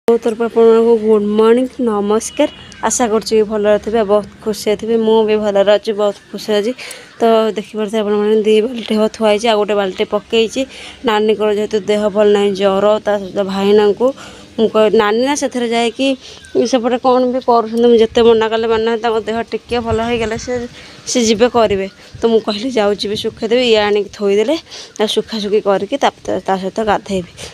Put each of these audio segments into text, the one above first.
तरफ आपको good morning नमस्कार। आशा कर भल थे बहुत खुशी थे मुझे भल अच्छी बहुत खुशी अच्छी। तो देखिए आप दी बाल्टी हम थुआई आ गोटे बाल्टी पकई नानी को जेहेतु देह भल ना ज्वर ता सहित भाईना को नानी ना से जाए कि सेपटे कौन भी कर जिते मना कले माना देह टिके भल हो गले सी जीवे करेंगे। तो मुझे कहली जाऊँगी सुखादेवी ये आणिक थोईदे सुखासुखी करके सहित गाधेबी।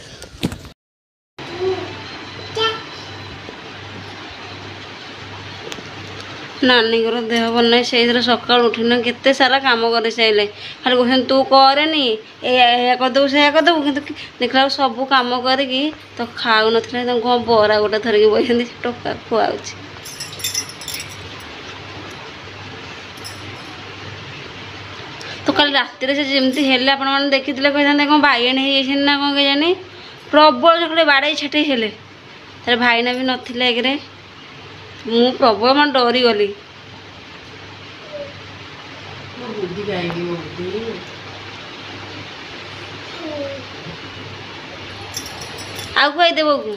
नानी देह भल ना से सका उठिना केते सारा कम कर सारे खाली कहते तू करेनि या करदेबू से करदेबू कि देखला सब कम करी तो खाऊ ना बरा गोटे थरिक बही टोका खुआऊ। तो कल रात से जमी हेल्ले आपण देखी कही कौन बैगण हो ना कौन के जानी प्रबल जो बाड़े छाटे हेले तार भाईना भी नथिले एगरे मु प्रबल मैं डरी गली। आउ खुआई देव को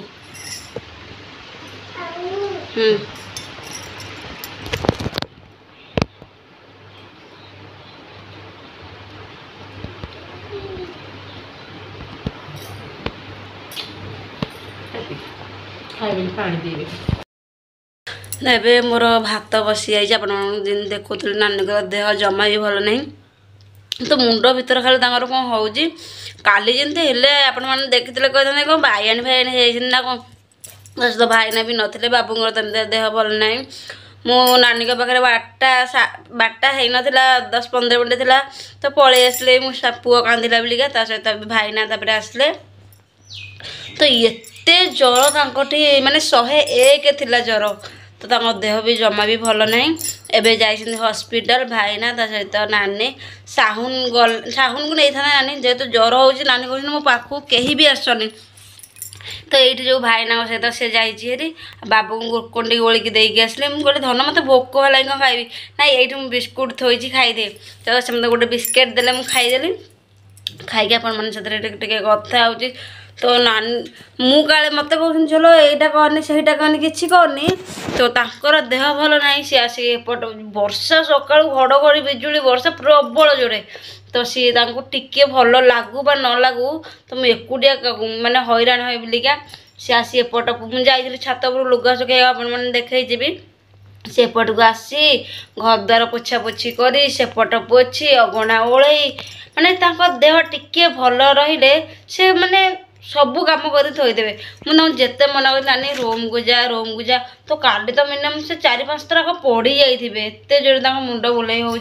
ଏବେ मोर भात बसी जाइए आप देखुते नानी देह जमा भी भल नहीं। तो मुंड भीतर खाली कौन हो काली जमी हेले आपण मैंने देखी कहते कौन बैगण फैगण ना कौन तो भाईना भी नथिले बाबू देह भल ना मो नानी पाखे बारटा हो ना 10-15 मिनट थी तो पलि आसले मो पुआ कांदिला बिलिका सहित भाईना आसले तो एते ज्वर तांकोटी माने 101 थिला ज्वर तो तांको देह भी जमा भी भल नहीं। एबे जाइछन हॉस्पिटल भाईना सहित नानी साहुन को नहीं था नानी जेहेतु ज्वर हो नानी कहते मो पाखु कहीं भी आसनी तो ये जो भाईना सहित से जाइए बाबू को गुरकुंडी गोलिकी देकी आसले मुझे कहली धन मत भोक है कौन खाइबी ना ये बिस्कुट थोड़ी खाईदे तो से मत गोटे बिस्किट देले मुझे खाईदेली खाई आपण मैंने कथा हो तो नानी मु काले मत कहते चलो यहाँ कहनी से कहनी कि करनी तो तांकर देह भल ना सी आसिक एपट वर्षा सका घड़घड़ी बिजुली वर्षा प्रबल जोरे तो सी टिके भल लगू बा न लगू तो मुझे एकुटिया माने हैरान हो बिलिका सी आसी एपट मुझे जाइली छात उपर लुगा सुखाई आपने देखी से एपट को आसी घर द्वार पोछा पोछी करी सेपट पोछी अगणा ओलई माने देह टिके भल रहिले से माने सबू कम कर थोदेवे मुझे जिते मना कर नानी रोम को जा तो काली तो मिनिमम से 4-5 थर पड़ जाइए एत जोर मुंड बुलाई हो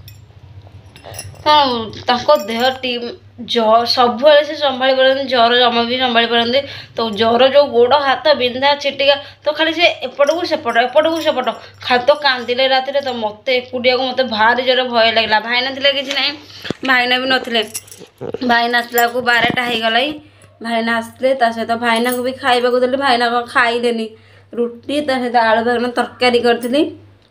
तो देह ज्वर सब से संभाली पारती ज्वर जमा भी संभाली पारती तो ज्वर जो गोड़ हाथ बिंधा छिटिका तो खाली से एपट को सेपट खाली तो कांदिले राति तो मत एकुटिया को मत भारी जोर भय लगला भाईना थे कि ना भाईना भी नथिले भाईना आसला को 12टा हो गला भाईना आसले सहित भाईना को भी खाइबा को देली भाईना को खाईदेनी रुटी सहित आलू बैगन तरकारी करी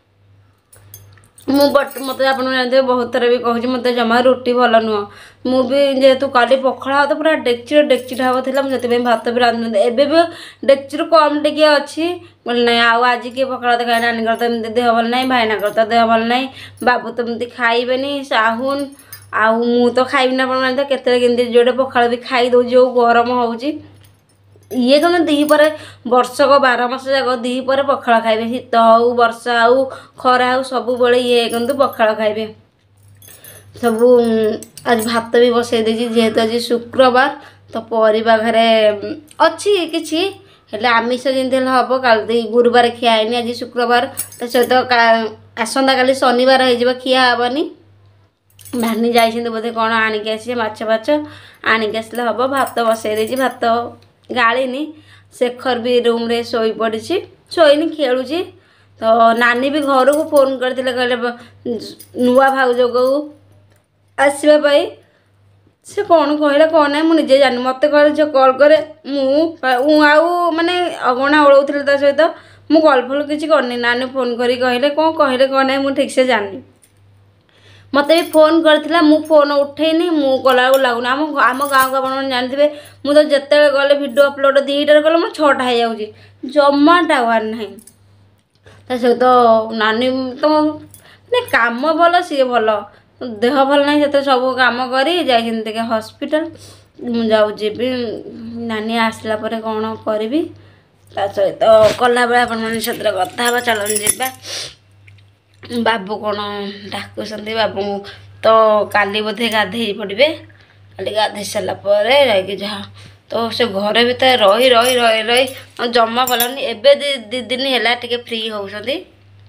मत आप जानते बहुत थर भी कहूँ मत जमा रुटी भल नुह मुझे जेहेतु काली पखाड़ तो पूरा डेक्ची ढाब थी मुझे भात भी रांधि एवं भी डेक्ची कम टे अच्छी बोले ना आज किए पखाड़ तो खाई नानी तो एमती देह भल ना भाईना तो देह भल ना बाबू तो एमती खाइबेनी साहुन आउ मु तो खाइबी ना केते जोड़े पखाड़ भी खाई दो जो गरम हो ये कौन दीपर वर्षक 12 मास जाक दीपर पखाड़ खाइबे शीत हो वर्षा हो खरा हो सब बड़े ये कहते पखाड़ खाइबे सब। आज भात भी बसई देजी जेहेतु आज शुक्रवार तो परिवा घरे अच्छी किछि हेले आमिष जमी हम काली गुरुवार खियानी आज शुक्रवार तो सहित आसंता काली शनिवार हो खिया हेनी नानी जाइए बोधे कौन आणिक आसे माछ फाछ आणिक आसले हम भात बसई देजी भात गालिनी शेखर भी रूम रे शोई पड़ी शोईनी खेलुची तो नानी भी घर को फोन करते कहले नुआ भाउज को आसवाई से कौन कहले कौन ना मुझे जानी मत कहले जो कॉल करे आउ माने अगणा ओलौले सहित मु कॉल फल किसी करनी नानी फोन करी कहले कौन ना मुझे ठीक से जानी मत भी फोन करथिला मु फोन उठेनी मु गला लागुना आम गाँव को आप जानते मु तो जिते गले वीडियो अपलोड 2टार गले मोर 6टा हो जाऊँगी जमा टावर ना ता सहित नानी तो ने काम भल सी भल देह भल ना से सब कम करी जाइए हॉस्पिटल मु जाऊँगी नानी आसला पर कौन करी ता सहित कला बेला अपन सहित कथा चलन जा बाबू कौन डाकुंट बाबू तो काली बोधे गाधे पड़े काली गाधे सारापर जहाँ तो से घर भीतर रही रही रही रही जमा भलनी एबे दी दिन है टे फ्री होती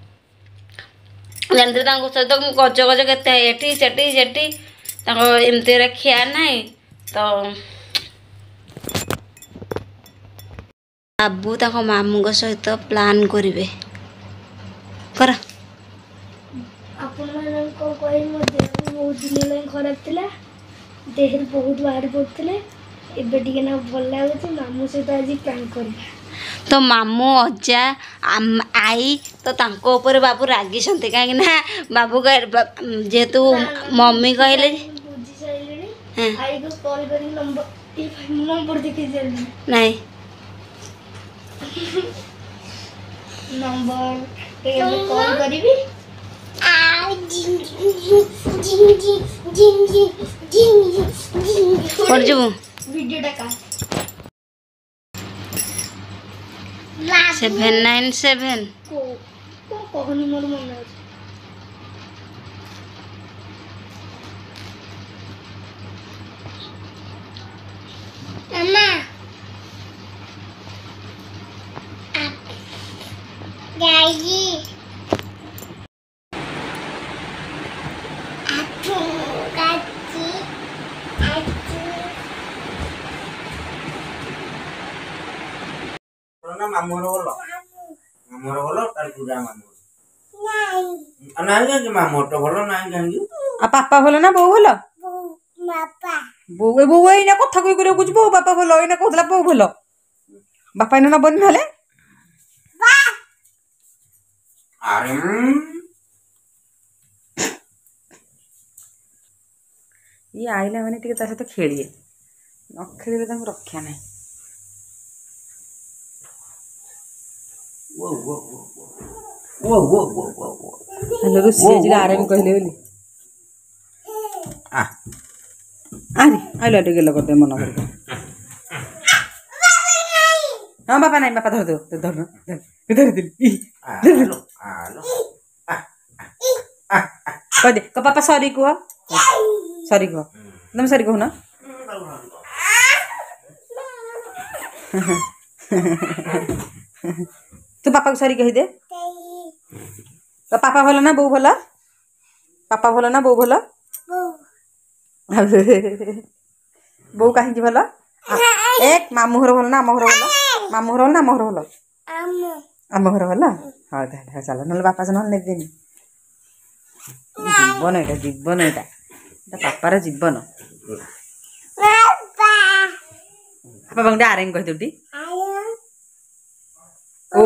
जानते सहित गज गज के एटी सेठी सेठी एमती खिया ना तो बाबू तक मामू सहित प्लान करेंगे कर बहुत दिन खराब थिला देह बहुत बाहर पड़ते एबे टिके ना भल लगुच मामू सहित आज प्लान कर तो मामू अजा आई तो तांको ऊपर बाबू रागी कहीं बाबू जेहेतु मम्मी कहले बुझी सारे आई को कॉल कर नंबर देखी नहीं नंबर कॉल करी वीडियो टा 797 कहनी मोर मन मम्मा गाई मामूर बोलो तार पूरा मामूर नहीं कहीं मामूर तो बोलो नहीं कहीं आ पापा बोलो ना बो बोलो बो बो एना कथा कोई करे कुछ बो पापा बोलो एना कहला बो बोलो बापा एना न बन नाले अरे ये आइला माने टिके ता सहित खेलिए न खेलिले तांको रक्षा नहीं वो वो वो वो वो वो वो वो हेलो रुसी जी आराम कहले बोली आ आनी आइला टिके ल करदे मन कर हां बापा नहीं बापा धर दो धर दे आलो आलो कह दे को पापा सॉरी को एकदम सॉरी कहो ना तू पापा को सॉरी कही दे तो पापा भलो ना बो भलो पापा भलो ना बो भलो बो कहीं भलो एक मामू घर भलो ना आम घर भलो मामू घर ना आम घर भलो आम घर भलो हाँ ताहले चलो ना बापा से ना नेबेनी जीवन एटा पापार जीवन पापा गोटे आरेंग कह दे ओ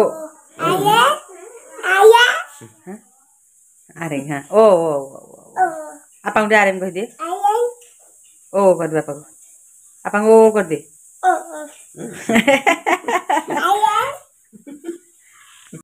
आरेंग हाँ ओ आपा गोटे आरेंग कह दे ओ कर दे आपा को आपा को कर दे